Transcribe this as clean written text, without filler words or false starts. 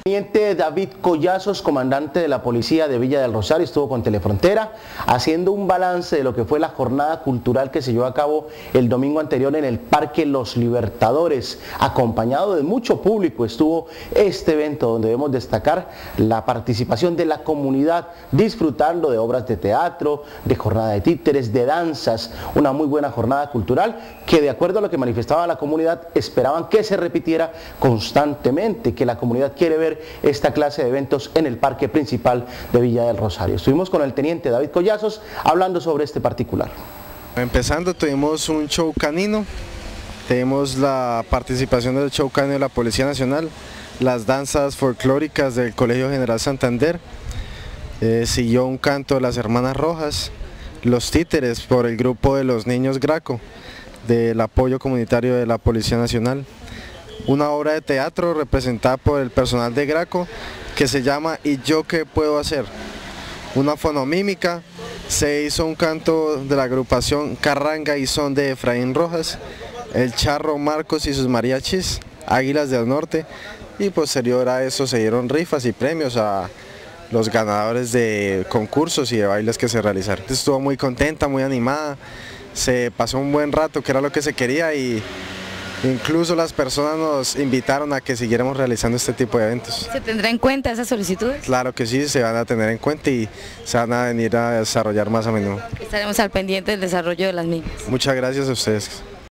Teniente David Collazos, comandante de la policía de Villa del Rosario, estuvo con Telefrontera haciendo un balance de lo que fue la jornada cultural que se llevó a cabo el domingo anterior en el Parque Los Libertadores. Acompañado de mucho público estuvo este evento donde debemos destacar la participación de la comunidad, disfrutando de obras de teatro, de jornada de títeres, de danzas, una muy buena jornada cultural que, de acuerdo a lo que manifestaba la comunidad, esperaban que se repitiera constantemente, que la comunidad quiere ver esta clase de eventos en el parque principal de Villa del Rosario. Estuvimos con el teniente David Collazos hablando sobre este particular. Empezando, tuvimos un show canino, tenemos la participación del show canino de la Policía Nacional, las danzas folclóricas del Colegio General Santander, siguió un canto de las Hermanas Rojas, los títeres por el grupo de los niños Graco, del apoyo comunitario de la Policía Nacional, una obra de teatro representada por el personal de Graco que se llama ¿Y yo qué puedo hacer?, una fonomímica, se hizo un canto de la agrupación Carranga y Son de Efraín Rojas, el Charro Marcos y sus mariachis, Águilas del Norte, y posterior a eso se dieron rifas y premios a los ganadores de concursos y de bailes que se realizaron. Estuvo muy contenta, muy animada, se pasó un buen rato, que era lo que se quería, y incluso las personas nos invitaron a que siguiéramos realizando este tipo de eventos. ¿Se tendrá en cuenta esas solicitudes? Claro que sí, se van a tener en cuenta y se van a venir a desarrollar más a menudo. Estaremos al pendiente del desarrollo de las mismas. Muchas gracias a ustedes.